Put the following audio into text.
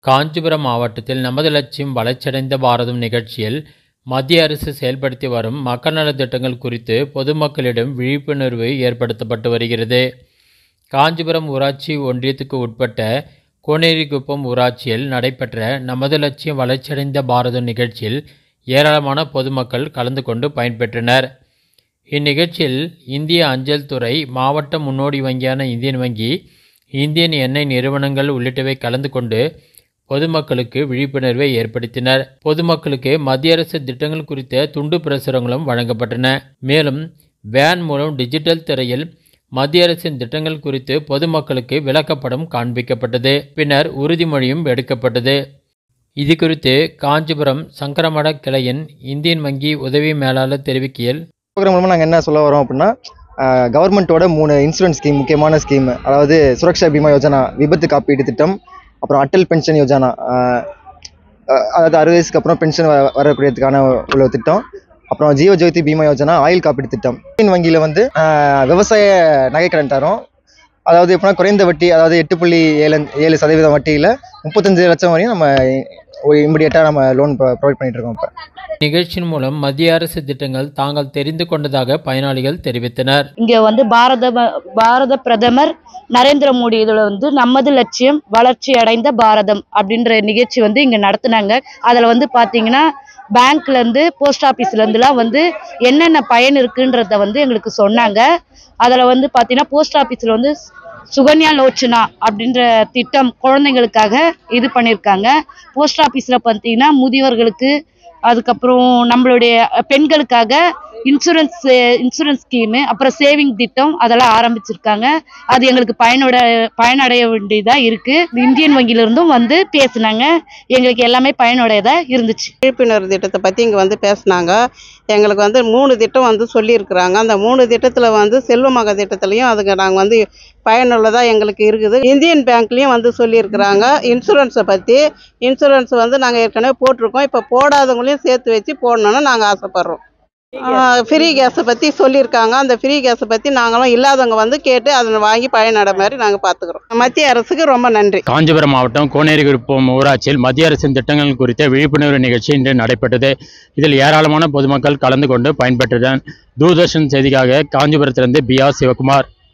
காஞ்சிபுரம் மாவட்டத்தில் நமது லட்சியம் வளர்ச்சியடைந்த பாரதம் நிகழ்ச்சியில் மத்திய அரசு செயல்படுத்தி வரும் மக்கள் நலத் திட்டங்கள் குறித்து பொதுமக்களிடம் விழிப்புணர்வு ஏற்படுத்தப்பட்டு வருகிறது. காஞ்சிபுரம் ஊராட்சி ஒன்றியத்துக்கு உட்பட்ட கோனேரிக்குப்பம் ஊராட்சியில் நடைபெற்ற நமது லட்சியம் வளர்ச்சியடைந்த பாரதம் நிகழ்ச்சியில் ஏராளமான பொதுமக்கள் கலந்து கொண்டு பயன்பெற்றனர். இந்நிகழ்ச்சியில் இந்திய அஞ்சல் துறை, மாவட்ட முன்னோடி வங்கியான இந்தியன் வங்கி, இந்தியன் எண்ணெய் நிறுவனங்கள் உள்ளிட்டவை கலந்து கொண்டு பொதுமக்களுக்கு விழிப்புணர்வை ஏற்படுத்தினர். பொதுமக்களுக்கு மத்திய அரசு திட்டங்கள் குறித்த துண்டு பிரசுரங்களும் வழங்கப்பட்டன. மேலும் வேன் மூலம் டிஜிட்டல் திரையில் மத்திய அரசின் திட்டங்கள் குறித்து பொதுமக்களுக்கு விளக்கப்படம் காண்பிக்கப்பட்டது. பின்னர் உறுதிமொழியும் எடுக்கப்பட்டது. இது குறித்து காஞ்சிபுரம் சங்கரமட கிளையின் இந்தியன் வங்கி உதவி மேலாளர் தெரிவிக்கையில், ப்ரோக்ராம் மூலமாக நாங்கள் என்ன சொல்ல வரோம் அப்படின்னா, கவர்மெண்ட்டோட 3 இன்சூரன்ஸ் ஸ்கீம், முக்கியமான ஸ்கீம், அதாவது சுரக்ஷா பீமா யோஜனா, விபத்து காப்பீடு திட்டம், அப்புறம் அட்டல் பென்ஷன் யோஜனா, அதாவது 60 வயசுக்கு அப்புறம் பென்ஷன் வரக்கூடியதுக்கான உள்ள திட்டம், அப்புறம் ஜீவ ஜோதி பீமா யோஜனா, ஆயுள் காப்பீடு திட்டம். இந்தியன் வங்கியில் விவசாய நகைக்கடன் தரோம். அதாவது எப்படின்னா குறைந்த வட்டி, அதாவது 8.7% வட்டியில் 35 லட்சம் வரையும் நம்ம இமிடியேட்டாக நம்ம லோன் ப்ரொவைட் பண்ணிட்டு இருக்கோம். இப்போ நிகழ்ச்சியின் மூலம் மத்திய அரசு திட்டங்கள் தாங்கள் தெரிந்து கொண்டதாக பயனாளிகள் தெரிவித்தனர். இங்கே பாரத பிரதமர் நரேந்திர மோடி இதில் நமது லட்சியம் வளர்ச்சி அடைந்த பாரதம் அப்படின்ற நிகழ்ச்சி இங்கே நடத்துனாங்க. அதில் பார்த்தீங்கன்னா பேங்க்லேருந்து, போஸ்ட் ஆஃபீஸ்லேருந்துலாம் என்னென்ன பயன் இருக்குன்றத எங்களுக்கு சொன்னாங்க. அதில் பார்த்தீங்கன்னா போஸ்ட் ஆஃபீஸில் சுகன்யா லோச்சனா அப்படின்ற திட்டம் குழந்தைங்களுக்காக இது பண்ணியிருக்காங்க. போஸ்ட் ஆஃபீஸில் பார்த்தீங்கன்னா முதியவர்களுக்கு, அதுக்கப்புறம் நம்மளுடைய பெண்களுக்காக இன்சூரன்ஸ் ஸ்கீமு, அப்புறம் சேவிங் திட்டம் அதெல்லாம் ஆரம்பிச்சிருக்காங்க. அது எங்களுக்கு பயனடைய வேண்டியதாக இருக்குது. இந்தியன் வங்கியிலிருந்தும் பேசினாங்க. எங்களுக்கு எல்லாமே பயனுடையதாக இருந்துச்சு. விழிப்புணர்வு திட்டத்தை பற்றி இங்கே பேசினாங்க. எங்களுக்கு 3 திட்டம் சொல்லியிருக்கிறாங்க. அந்த 3 திட்டத்தில் செல்வமக திட்டத்துலையும் அதுக்கு நாங்கள் பயனுள்ளதாக எங்களுக்கு இருக்குது. இந்தியன் பேங்க்லேயும் சொல்லியிருக்கிறாங்க இன்சூரன்ஸை பற்றி. இன்சூரன்ஸ் நாங்கள் ஏற்கனவே போட்டிருக்கோம். இப்போ போடாதவங்களையும் சேர்த்து வச்சு போடணுன்னு நாங்கள் ஆசைப்பட்றோம். ஃப்ரீ கேஸை பற்றி சொல்லியிருக்காங்க. அந்த ஃப்ரீ கேஸை பற்றி நாங்களும் இல்லாதவங்க கேட்டு அதை வாங்கி பயனடை மாதிரி நாங்கள் பார்த்துக்கிறோம். மத்திய அரசுக்கு ரொம்ப நன்றி. காஞ்சிபுரம் மாவட்டம் கோனேரிக்குப்பம் ஊராட்சியில் மத்திய அரசின் திட்டங்கள் குறித்த விழிப்புணர்வு நிகழ்ச்சி இன்று நடைபெற்றது. இதில் ஏராளமான பொதுமக்கள் கலந்து கொண்டு பயன்பெற்றனர். தூர்தர்ஷன் செய்திக்காக காஞ்சிபுரத்திலிருந்து பி.ஆர். சிவகுமார்.